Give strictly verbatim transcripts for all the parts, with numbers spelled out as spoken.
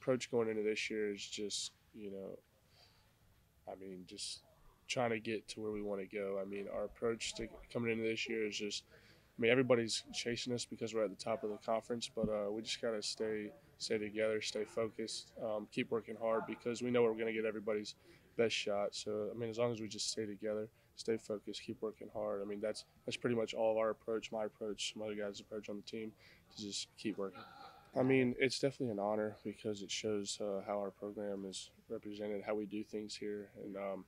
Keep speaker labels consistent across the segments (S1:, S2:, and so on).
S1: approach going into this year is just, you know, I mean, just trying to get to where we want to go. I mean, our approach to coming into this year is just, I mean, everybody's chasing us because we're at the top of the conference, but uh, we just got to stay stay together, stay focused, um, keep working hard because we know we're going to get everybody's best shot. So, I mean, as long as we just stay together, stay focused, keep working hard. I mean, that's that's pretty much all of our approach, my approach, some other guys' approach on the team, to just keep working. I mean, it's definitely an honor because it shows uh, how our program is represented, how we do things here, and um,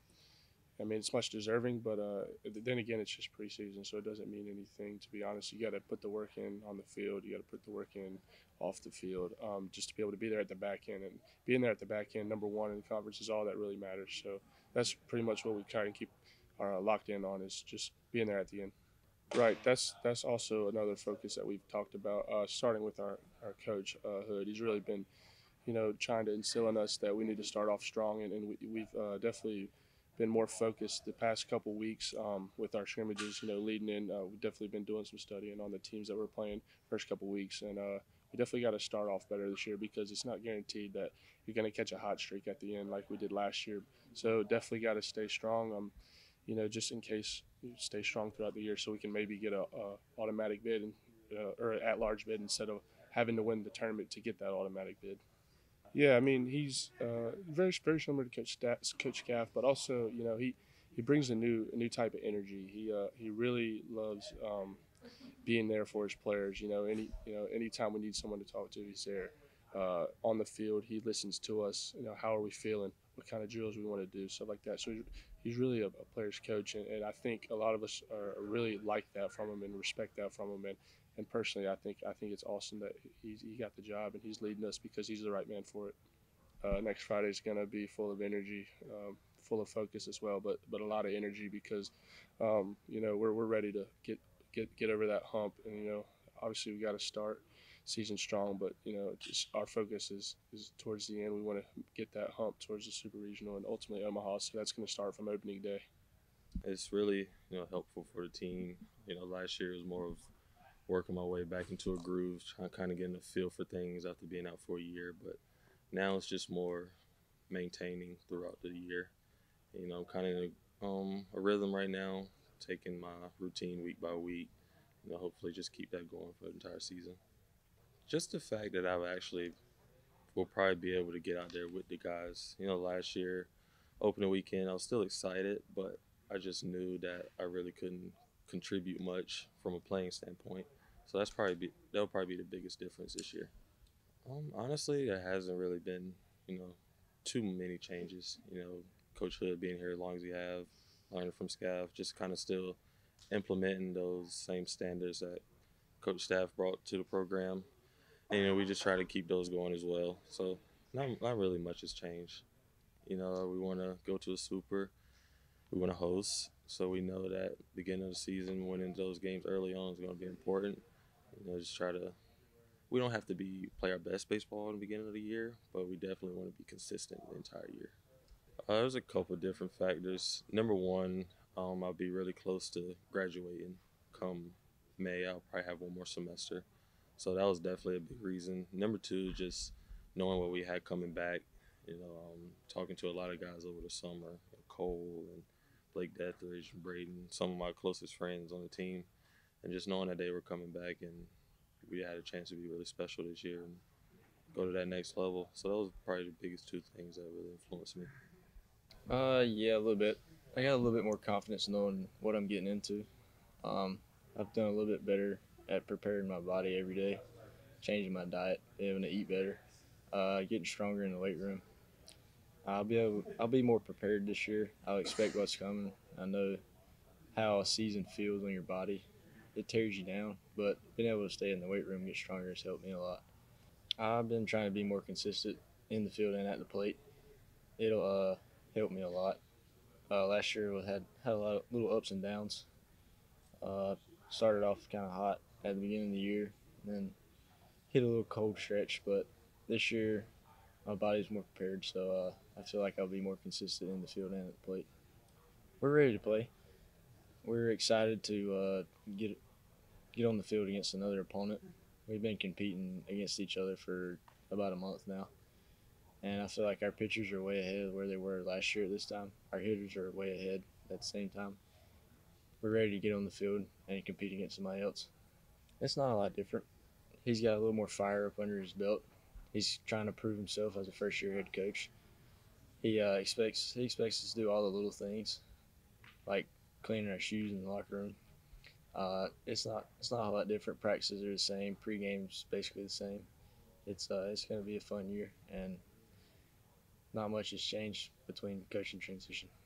S1: I mean, it's much deserving, but uh, then again, it's just preseason, so it doesn't mean anything. To be honest, you got to put the work in on the field. You got to put the work in off the field, um, just to be able to be there at the back end. And being there at the back end, number one in the conference, is all that really matters. So that's pretty much what we try and keep our uh, locked in on, is just being there at the end. Right. That's that's also another focus that we've talked about, uh, starting with our our coach uh, Hood. He's really been, you know, trying to instill in us that we need to start off strong, and, and we, we've uh, definitely been more focused the past couple weeks um, with our scrimmages. You know, leading in, uh, we've definitely been doing some studying on the teams that we're playing first couple weeks, and uh, we definitely got to start off better this year because it's not guaranteed that you're going to catch a hot streak at the end like we did last year. So definitely got to stay strong. Um, you know, just in case, you stay strong throughout the year so we can maybe get a, a automatic bid and, uh, or at large bid instead of having to win the tournament to get that automatic bid. Yeah, I mean he's uh, very very similar to Coach Stats, Coach Gaff, but also you know he, he brings a new a new type of energy. He uh, he really loves um, being there for his players. You know, any you know anytime we need someone to talk to, he's there. Uh, on the field, he listens to us. You know, how are we feeling? What kind of drills we want to do, stuff like that. So he's, he's really a, a player's coach, and, and I think a lot of us are really like that from him and respect that from him. And, and personally, I think I think it's awesome that he's, he got the job and he's leading us because he's the right man for it. Uh, next Friday is going to be full of energy, um, full of focus as well, but but a lot of energy because um, you know we're we're ready to get get get over that hump, and you know obviously we got to start season strong, but you know just our focus is is towards the end. We want to get that hump towards the Super Regional and ultimately Omaha, so that's going to start from opening day.
S2: It's really you know helpful for the team. You know, last year was more of working my way back into a groove, trying kind of getting a feel for things after being out for a year. But now it's just more maintaining throughout the year. You know, I'm kind of in a, um, a rhythm right now, taking my routine week by week. You know, hopefully just keep that going for the entire season. Just the fact that I've actually will probably be able to get out there with the guys. You know, last year, opening weekend, I was still excited, but I just knew that I really couldn't contribute much from a playing standpoint. So that's probably be, that'll probably be the biggest difference this year. Um, honestly, there hasn't really been, you know, too many changes. You know, Coach Hood being here as long as he have, learning from Scaff, just kind of still implementing those same standards that Coach Staff brought to the program. And, you know, we just try to keep those going as well. So not, not really much has changed. You know, we want to go to a super. We want to host. So we know that beginning of the season, winning those games early on is going to be important. You know, just try to we don't have to be play our best baseball in the beginning of the year, but we definitely want to be consistent the entire year. Uh, there's a couple of different factors. Number one, um, I'll be really close to graduating. Come May, I'll probably have one more semester, so that was definitely a big reason. Number two, just knowing what we had coming back. You know, um, talking to a lot of guys over the summer, Cole and Blake Deathridge and Braden, some of my closest friends on the team, and just knowing that they were coming back and we had a chance to be really special this year and go to that next level. So those are probably the biggest two things that really influenced me.
S3: Uh, yeah, a little bit. I got a little bit more confidence knowing what I'm getting into. Um, I've done a little bit better at preparing my body every day, changing my diet, being able to eat better, uh, getting stronger in the weight room. I'll be able, I'll be more prepared this year. I'll expect what's coming. I know how a season feels on your body. It tears you down, but being able to stay in the weight room and get stronger has helped me a lot. I've been trying to be more consistent in the field and at the plate. It'll uh, help me a lot. Uh, last year we had had a lot of little ups and downs. Uh, started off kind of hot at the beginning of the year, and then hit a little cold stretch. But this year my body's more prepared, so uh, I feel like I'll be more consistent in the field and at the plate. We're ready to play. We're excited to uh, get get on the field against another opponent. We've been competing against each other for about a month now, And I feel like our pitchers are way ahead of where they were last year at this time. Our hitters are way ahead at the same time. We're ready to get on the field and compete against somebody else. It's not a lot different. He's got a little more fire up under his belt. He's trying to prove himself as a first-year head coach. He uh, expects he expects us to do all the little things, like cleaning our shoes in the locker room. Uh, it's not it's not a lot different. Practices are the same. Pre-game's basically the same. It's uh, it's going to be a fun year, and not much has changed between coaching transition.